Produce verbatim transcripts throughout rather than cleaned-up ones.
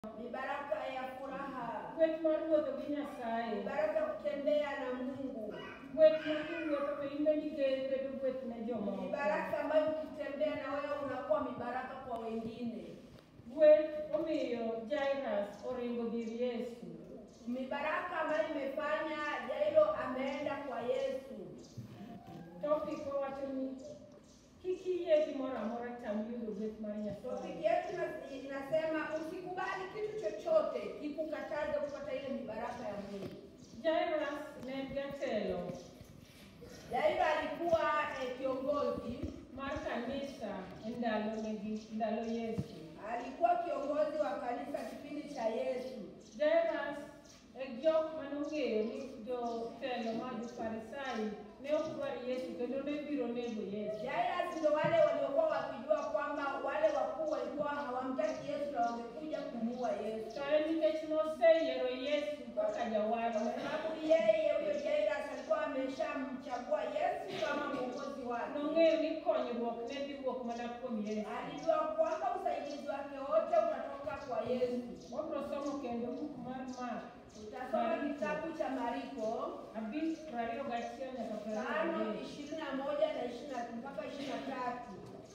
Mibaraka ya furaha. Wet mar wuotho gi Nyasaye. Mibaraka kutembea na Mungu. Wet mar wuotho to in bende bedo wet ne jomoko. Mibaraka ambayo ukitembea na wewe unakuwa mibaraka kwa wengine. Wet omiyo Jairus oringo dir Yesu. Mibaraka ambayo imefanya Jairo ameenda kwa Yesu. Topic wacho ni kiki yeti mora mora tamyudo wet mar Nyasaye. Topic yetu inasema usikubali kitu chochote kikukataze kupata ile mibaraka ya Mungu. Jairus ne jatelo. Jairo alikuwa eh, kiongozi mar kanisa ndalo negi ndalo Yesu. Alikuwa kiongozi wa kanisa kipindi cha Yesu. Jairus e jok manong'eyo ni jotelo mag Farisai ne okdwar Yesu kendo ne biro nego Yesu. Jairus ndio wale waliokuwa wakijua kwamba wale wakuu walikuwa hawamtaki Yesu na wamekuja kumuua Yesu. To en nikech noseyiero Yesu kaka jawadne. Sababu yeye huyo Jairus alikuwa ameshamchagua Yesu kama mwokozi wake. Nong'eyo ni konyruok ne dhi wuok mana kuom Yesu. Alijua kwamba usaidizi wake wote utatoka kwa Yesu. Wabro somo kendo buk mar Mark. Utasoma kitabu cha Mariko abich prario gachiel nyaka prario tano ishirini na moja na ishirini mpaka ishirini na tatu.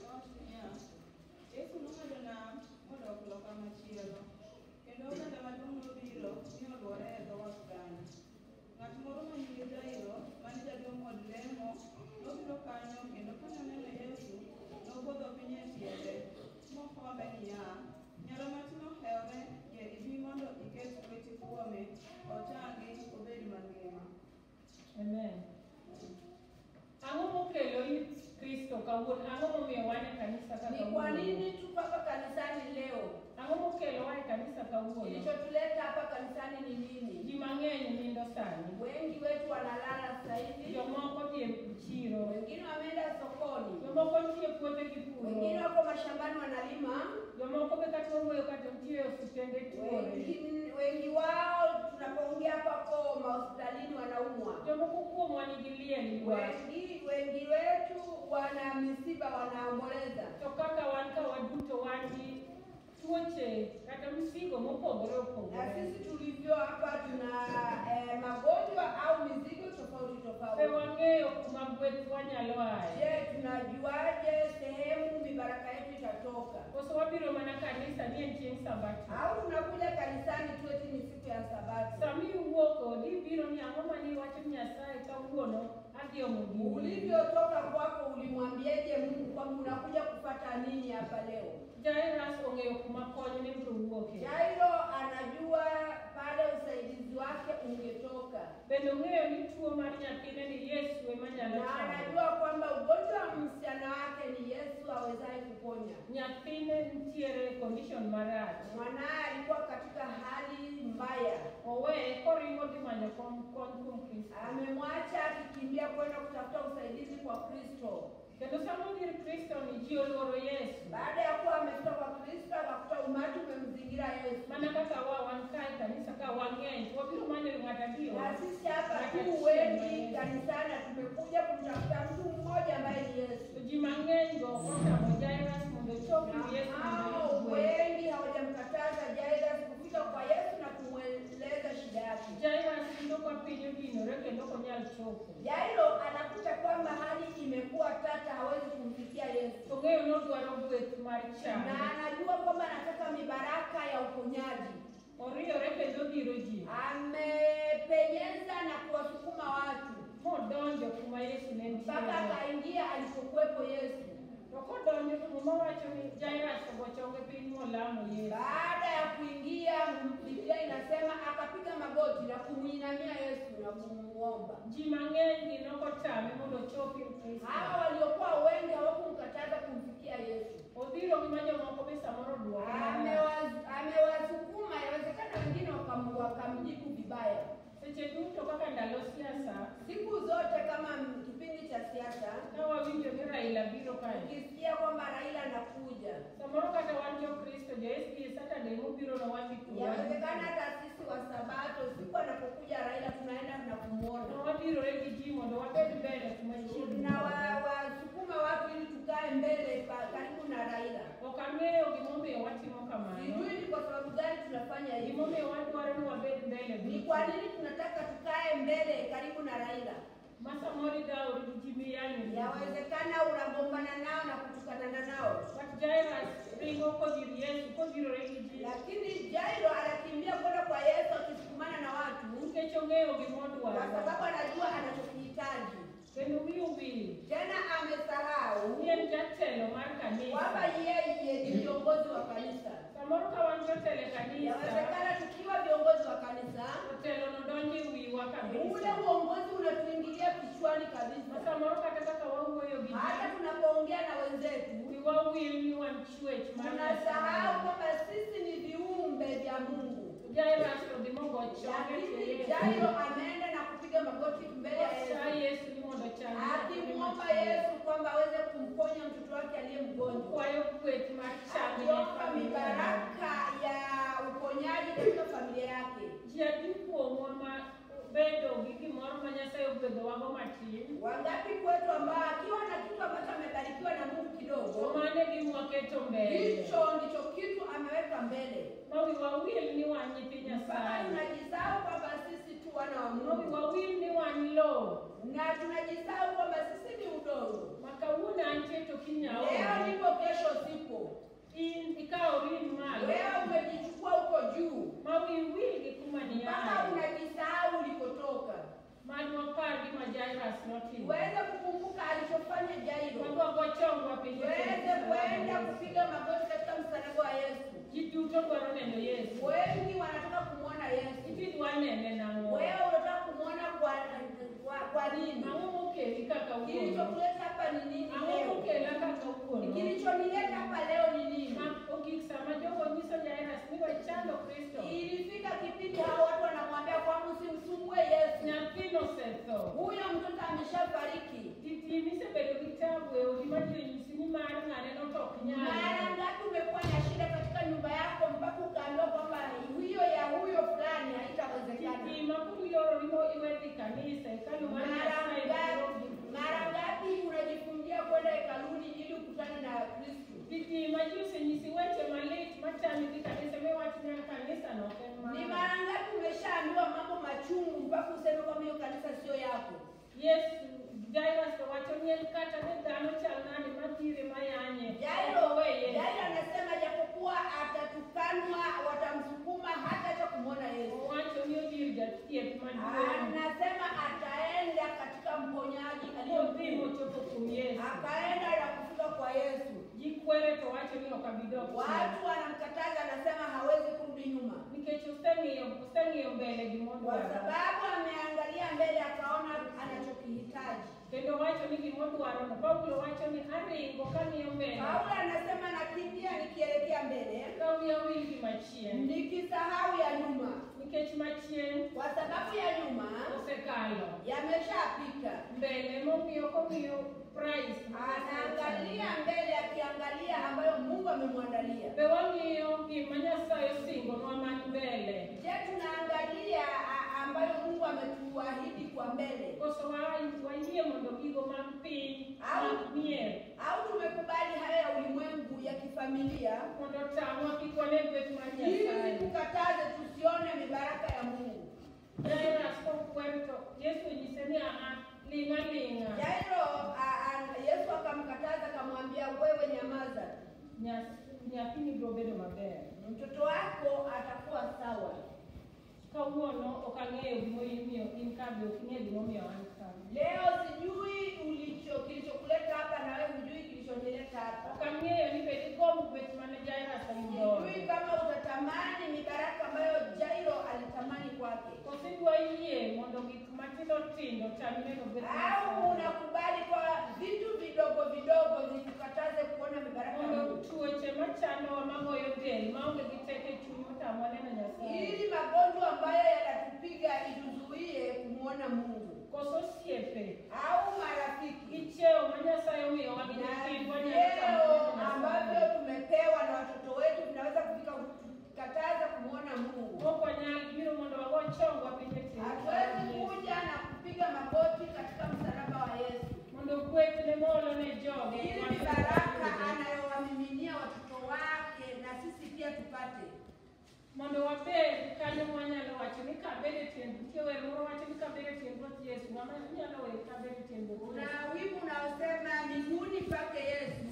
Yesu nong'ado nam modok loka machielo, kendo oganda maduong' nobiro mi olwore e dho wath kanyo. Ng'at moro ma nyinge Jairo, mane jaduong' od lemo, nobiro kanyo kendo kanoneno Yesu nopodho piny e tiende mohole niya, nyaro matin oheore, yie ibi mondo iket lweti kuome, ochangi obed mangima. Amen. Ang'o mokelo Kristo kawuono? Ang'o momiyo wan e kanisa ka Ni kawuono? kwa nini tuko hapa kanisani leo? Ang'o mokelo wa e kanisa kawuono? Kilichotuleta hapa kanisani ni nini? Ji mang'eny nindo sani. Wengi wetu wanalala sasa hivi. Jomoko dhi e chiro. Wengine wameenda sokoni. Jomoko nitie puothe gi puro. Wengine wako mashambani wanalima. Jomoko be kata owuoyo kata nitie osiptende tuore. Wengi, wengi wao tunapoongea hapa kwa mahospitalini wanaumwa. Jomoko kuomwa nigi liel ywak. Wengi, wengi wetu wana misiba wanaomboleza. To kaka wan ka waduto wan gi tuoche kata msigo mopogore Na opogore. sisi tulivyo hapa tuna eh, magonjwa au mizigo tofauti Be tofauti. wang'eyo kuma gweth wanyalo aye. Je, tunajuaje sehemu mibaraka yetu itatoka? Koso wabiro mana kanisa ni en chieng' sabato. Au tunakuja kanisani tu eti ni siku ya Sabato? Sami uwuok odi biro ni ang'o mani wacho Nyasaye kawuono adhi omo gini. Ulivyotoka kwako ulimwambieje Mungu kwamba unakuja kupata nini hapa leo? Jairus ong'eyo kuma kony ne biro wuoke. Jairo anajua pale usaidizi wake ungetoka. Bende ong'eyo ni tuo mar nyathine ni Yesu ema nyalo Na chango. anajua kwamba ugonjwa wa msichana wake ni Yesu awezaye kuponya. Nyathine nitiere condition marach. Mwanaye alikuwa katika hali mbaya. Owe koringo dhi manyo kony kuom Kristo. Amemwacha akikimbia kwenda kutafuta usaidizi kwa Kristo. Kendo sama odhi ir Kristo ni ji oluoro Yesu. Baada ya kuwa amefika kwa Kristo akakuta umati umemzingira Yesu. Mana kaka wa wan kae kanisa ka wang'eny wabiro manyo ng'at adier. Na sisi hapa tu wengi kanisani tumekuja kumtafuta mtu mmoja ambaye ni Yesu. To ji mang'eny go otamo Jairus mondo ochopi Yesu Hao mondo wengi hawajamkataza Jairus kufika kwa Yesu na kumweleza shida yake. Jairus ndo kwa piny odinore kendo ok onyal chopo. Jairo anakuta kwamba hali imekuwa tata, hawezi kumfikia Yesu. Ong'eyo ni odwaro gweth mar Na chango. anajua kwamba anataka mibaraka ya uponyaji. Oriyore kendo dhiro ji. Amepenyeza na kuwasukuma watu Modonjo kuma Yesu ne mpaka nitiere. akaingia alipokuwepo Yesu. To kodonjo to muma wacho ni Jairus ogochonge piny molamo Yesu. Baada ya kuingia, Biblia inasema akapiga magoti na kumuinamia Yesu na kumuomba. Ji mang'eny nokotame mondo ochopi ir Kristo. Hawa waliokuwa wengi hawakumkataza kumfikia Yesu. Odhiro gi jomoko be samoro duogo. Amewaz- Amewasukuma, inawezekana wengine wakamu- wakamjibu vibaya. Seche duto kaka ndalo siasa, Siku zote kama kipindi cha siasa, ka wawinjo ni Raila biro kae. ukisikia kwamba Raila anakuja, Samoro kata wan jokristo jo S D A Saturday mobiro no wadhi kuwa. yawezekana hata sisi wa Sabato siku anapokuja Raila tunaenda na kumuona. No wabirore gi ji mondo wabed mbele kuma chiegni. Na wa- wasukuma watu ili tukae mbele pa- karibu na Raila. Ok an ang'eyo gimomiyo watimo kamano. Sijui ni kwa sababu gani tunafanya hivi. Gimomiyo wadwaro ni wabed mbele. Ni kwa nini tunataka tukae mbele karibu na Raila? Masa mori dauri jimiyani. Yawezekana unagombana nao na kutukanana nao. But Jairus ringo kodiri Yesu kodiro regiji. Lakini Jairo anakimbia kwenda kwa Yesu akisukumana na watu. Ukechongeo gimodu wa. Kwa sababu anajua anachokihitaji. Kendo miubi. Tena amesahau. Yeye mjatelo mar kanisa. Kwamba yeye ni viongozi wa kanisa. Samoro kawanjotele kanisa. Yawezekana tukiwa viongozi wa kanisa. Hotelo nodonji wiwa kabisa. Ule uongozi unatuingilia kichwani kabisa. Samoro kataka kawanguyo giji. Hata tunapoongea na wenzetu. Wiwawili wanchwech. Tunasahau kwamba sisi ni viumbe vya Mungu. Jairus odimongo chonge. Jairo ameenda na kupiga magoti mbele ya Yesu. Akimwomba Yesu kwamba aweze kumponya mtoto wake aliye mgonjwa. Akiomba mibaraka ya uponyaji katika familia yake. Wangapi kwetu ambao akiwa na kitu ambacho amebarikiwa na Mungu kidogo, hicho ndicho kitu ameweka mbele. Mpaka tunajisahau kwamba sisi tu wana wa Mungu. Na tunajisahau kwamba sisi ni udongo. Leo nipo, kesho sipo. Leo umejichukua huko juu. Mpaka unajisahau ulikotoka. Uweze kukumbuka alichofanya Jairo. Uweze kuenda kupiga magoti katika msalaba wa Yesu. Wengi wanataka kumwona Yesu. Wewe unataka kumwona kwa kwa, kwa nini? Kilichokuleta hapa ni nini leo? Kilichonileta hapa leo ni nini? Ilifika kipindi hao watu wanamwambia kwamba usimsumbue Yesu. Huyo mtoto ameshafariki. Mara ngapi umekuwa na shida katika nyumba yako mpaka ukaambiwa kwamba huyo ya huyo fulani haitawezekana? Mara ngapi unajifungia kwenda hekaluni ili ukutane na Kristo? Ni mara ngapi umeshaambiwa mambo machungu mpaka useme kwamba hiyo kanisa sio yako? Yesu Jairus wachonye kata ne dano chalnani matire mayanye. Jairo Jairo anasema japokuwa atatukanwa watamsukuma hata cha kumwona Yesu. Anasema ataenda katika mponyaji aliyempimo chopo kumyesi. Akaenda na kufika kwa Yesu. Jikwere to wacho ni okabidogo. Watu wanamkataza, anasema hawezi kurudi nyuma. Nikechusteni yo kusteni yo mbele gimondo. Kwa sababu ameangalia mbele akaona anachokihitaji. Kendo wacho ni gimondo arona. Paulo wacho ni aringo kani yo mbele. Paulo anasema nakimbia nikielekea mbele. Kawi ya wingi machien. Nikisahau ya nyuma. Nikech machien. Kwa sababu ya nyuma usekalo. Yameshapita. Mbele momiyo komiyo price. Anaangalia mbele akiangalia ambayo Mungu amemwandalia. Bewangiyo kimanya sayo singo nwamani mbele. Je, tunaangalia ambayo Mungu ametuahidi kwa mbele? Koso waingie mondo gigo mampi mie. Au tumekubali haya ya ulimwengu ya kifamilia? Mondo tamu kikone kwetu manya sayo. Ili tukataze tusione mibaraka ya Mungu. Jairus kwa kwento Yesu jisemea linga linga. Jairo Yesu akamkataza akamwambia wewe nyamaza. Nyas nyapini brobedo mabere. Mtoto wako atakuwa sawa. Kauono okang'eyo gimoyimiyo in kabe okinye gimomiyo an kabe. Leo sijui ulicho kilichokuleta hapa na wewe hujui kilichonileta hapa. Okang'eyo ni beti gomu beti mane Jairus ayudo. Sijui kama utatamani mibaraka ambayo Jairo alitamani kwake. Kosidwa yie mondo gik matindo tindo tamine no beti. Au unakubali kwa vitu vidogo vidogo vikukataze kuona mibaraka ya Mungu. Tuoche machano wa magoyo del maonge giteke chunyo tamane na Nyasaye. Ili magonjwa ambayo yanatupiga ituzuie kumuona Mungu. Koso siepe au marafiki. Kicheo Nyasaye huyo wabidikibwa leo ambavyo tumepewa na watoto wetu vinaweza kufika kukataza kumuona Mungu. Kwa nyali biro mondo wago chongo apinde tena. Hatuwezi kuja na kupiga magoti katika msalaba wa Yesu. Mondo kwetu ne molo ne jogo. Ili baraka anayowamiminia watoto wake wacho ni kabere tiend kewe moro wacho ni kabere tiend Yesu mama nyalo we kabere tiend Kuna wimbo unaosema miguuni pake Yesu.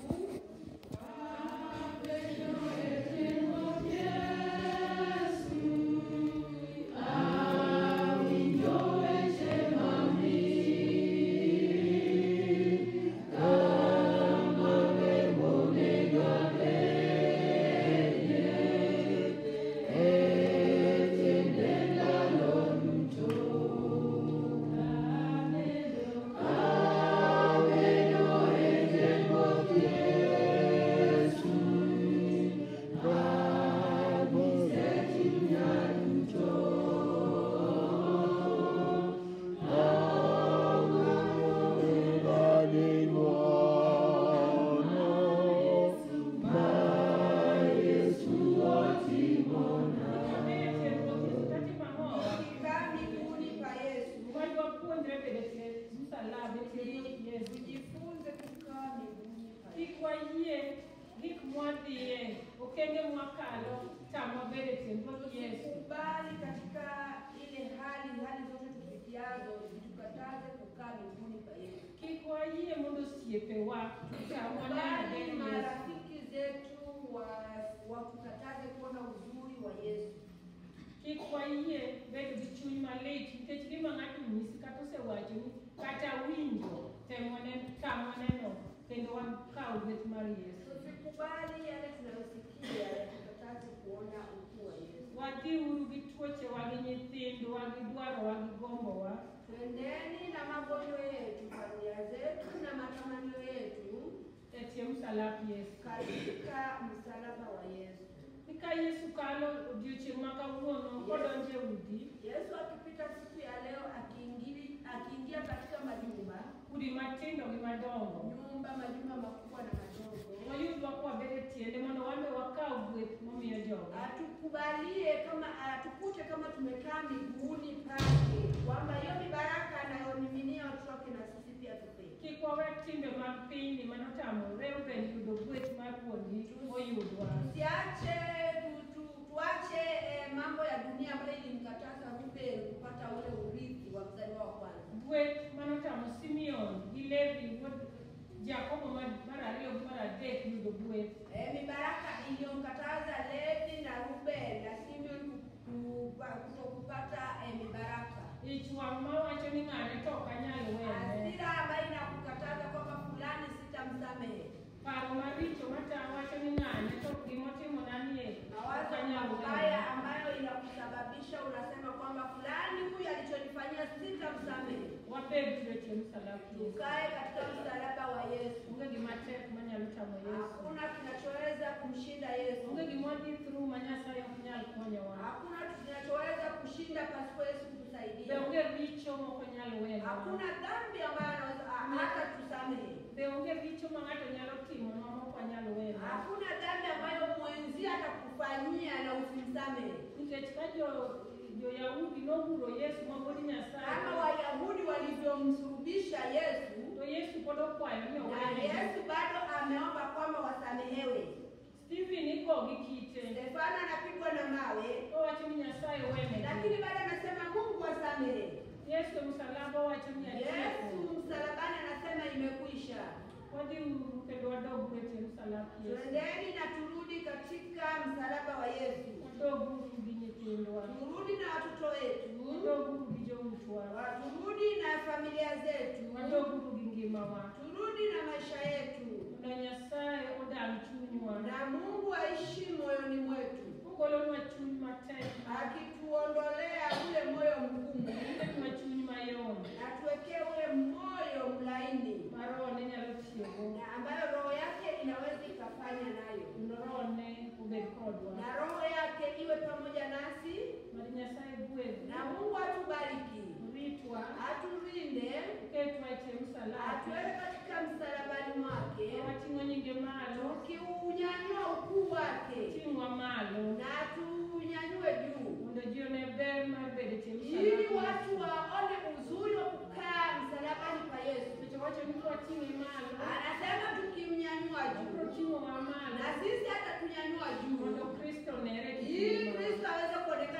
Usikubali katika ile hali hali zote tupikiazo tukataze kukaa miguuni pa Yesu. Kikwaye mundu siepewa Tukubali marafiki zetu wa wakukataze kuona uzuri wa Yesu. Kikwaye bedo gi chuny malit nikech gima ng'ato nyisi kata osewacho ni kata winjo temone kamoneno kendo wakaw gweth mar Yesu. Tusikubali yale tunayosikia yakukataze kuona ukuu wa Yesu. Wadhi uru gi tuoche wa gi nyithindo wa gi dwaro wa gi gombo wa. Twendeni na magonjwa yetu, familia zetu na matamanio yetu etie msalaba Yesu. Katika msalaba wa Yesu. Nika Yesu kalo odiochieng' ma kawuono kodonje udi. Yesu akipita siku ya leo akiingia akiingia katika majumba, udi matindo gi madongo, nyumba majumba makubwa na madogo. Wayudwa kwa bere tiende mondo wambe wakao gweth momiyo joga. Atukubalie kama atukute kama tumekaa miguuni pake, kwamba hiyo ni baraka anayomiminia watu wake na sisi pia tupe. Kikwawe timbe mag piny ni manotamo Reuben yudo gweth mar wuongi oyudwa. Tusiache tu, tuache eh, mambo ya dunia ambayo ilimkataza Reuben kupata ule urithi wa mzaliwa wa kwanza. Gweth manotamo Simeon gi Levi wuod Jakobo mar ariyo gi mar adek yudo gweth. Eh, ni baraka iliyomkataza Levi na Reuben na Simeon kutokupata eh, mibaraka. Ichwang' mawacho ni ng'ane to ok anyal wene. Hasira ambayo inakukataza kwamba fulani sitamsamehe. Paro maricho wacho ni ng'ane to gimotimo nanie. Mawazo mabaya ambayo inakusababisha unasema kwamba fulani huyu alichonifanyia sitamsamehe. Wabed tuweke msalaba. Tukae katika msalaba wa Yesu. Unge gimatek manyalo tamo Yesu. Hakuna kinachoweza kumshinda Yesu. Unge gimodhi through manyasaye ok nyal konyowa. Hakuna kinachoweza kushinda pasipo Yesu kutusaidia. Be unge richo moko nyalo wewa. Hakuna dhambi ambayo anaweza hata tusamehe. Be unge richo ma ng'ato nyalo timo ma moko nyalo wewa. Hakuna dhambi ambayo mwenzi atakufanyia na usimsamehe. Nikech ka jo jo Yahudi noguro Yesu mabodi Nyasaye. Kama Wayahudi walivyomsulubisha Yesu, to Yesu pod okwayo ni na Yesu bado ameomba kwamba wasamehewe. Stephen iko gi kite. Stefano anapigwa na mawe. Owacho ni Nyasaye wene. Lakini bado anasema Mungu wasamehe. Yesu msalaba wacho ni Yesu msalabani anasema imekwisha. Wadi kendo wadogo kwetu msalaba Yesu. Twendeni na turudi katika msalaba wa Yesu. Wadogo rudi nyitindwa. Turudi na watoto wetu. Wadogo rudi jomutwa. Turudi na familia zetu. Wadogo rudi ngima wa. Turudi na maisha yetu. Na Nyasaye odam chunywa. Na Mungu aishi moyoni mwetu. Ugolonwa chuny matek. Akituondolea ule moyo mgumu. Ule chuny mayom. Atuwekee ule moyo mlaini. Maro ne nyalo tiego. Na ambayo roho yake inaweza ikafanya nayo. Roho ne ubed kodwa. Na roho yake iwe pamoja nasi. Mari Nyasaye gweth. Na Mungu atubariki. Ritwa. Atulinde. Ketwa ite msalaba. Atuweke katika msalabani mwake. Wating'o nyinge malo. Tukiunyanyua ukuu wake. Ting'wa malo. Na tuunyanyue juu. Mondo ji one ber mar bedo tie msalaba. Ili watu waone uzuri wa kukaa msalabani pa Yesu. Wacho ni kwa ting'e malo. Anasema tukimnyanyua juu. Ting'o wa malo. Na sisi hata tunyanyua juu. Mondo Kristo nere. Ili Kristo aweze kuonekana